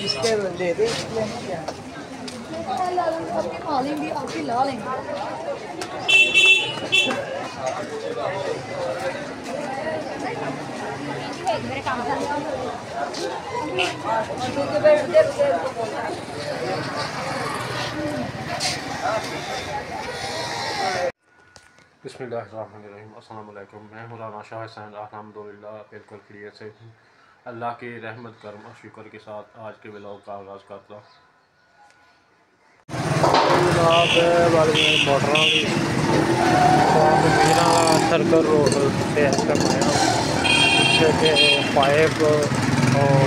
इसके दे दे आपकी ला लेंगे मेरे काम बिस्मिल्लाहिर्रहमानिर्रहीम। अस्सलाम वालेकुम। मैं हूँ राना शाह हुसैन। अल्हम्दुलिल्लाह बिल्कुल क्लियर से अल्लाह की रहमत करम और शुक्र के साथ आज के व्लॉग का आगाज़ करता हूँ। सर्कल रोड से पाइप और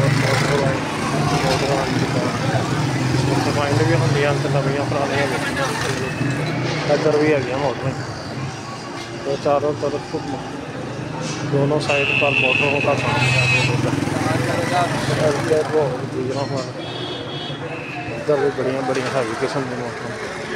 माइंड भी होंगे तो नविया पुरानियां इधर भी है मोटर तो चारों तरफ दोनों साइड पर मोटरों का काम है। इधर भी बढ़िया बढ़िया हैवी किस्म की मोटर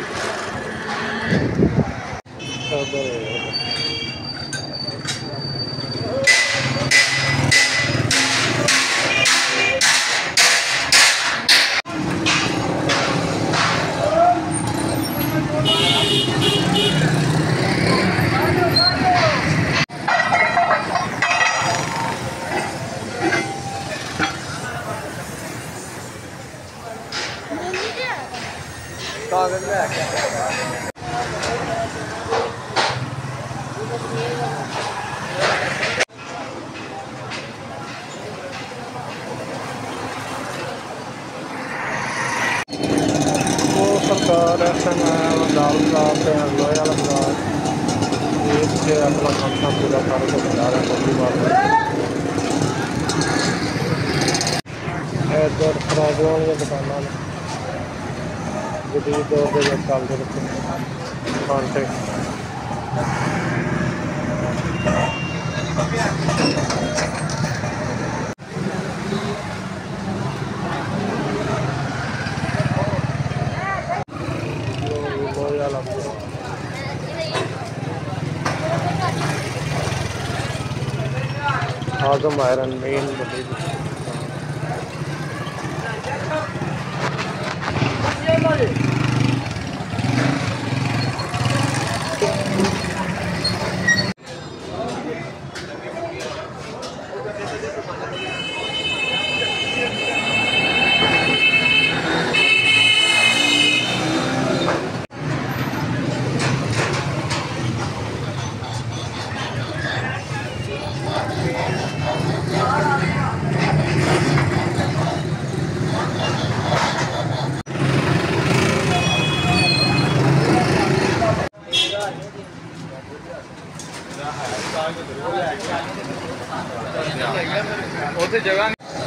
कागज में सरकार दाल लोहे वाला बाजार से अपना काम पूरा करके बजा रहे हैं। इधर खराबों वाली दुकाना जदीद दौर के चलते रखे कांटे आजम आयरन मेन बड़ी जगह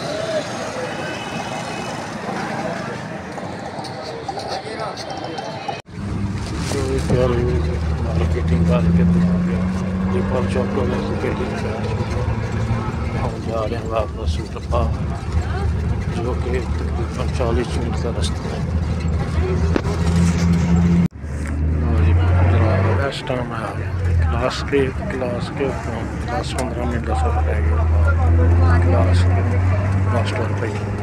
मार्केटिंग करके मार्केटिंग हम जा रहे हैं वापस सूटपा जो कि तकरीबन 40 मिनट का रास्ता है। इस टाइम है क्लास के 10-15 मिनट का सफर है क्लास के लास्ट पर